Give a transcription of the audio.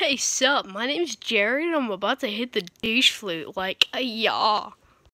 Hey, sup? My name's Jared and I'm about to hit the douche flute. Like, yeah.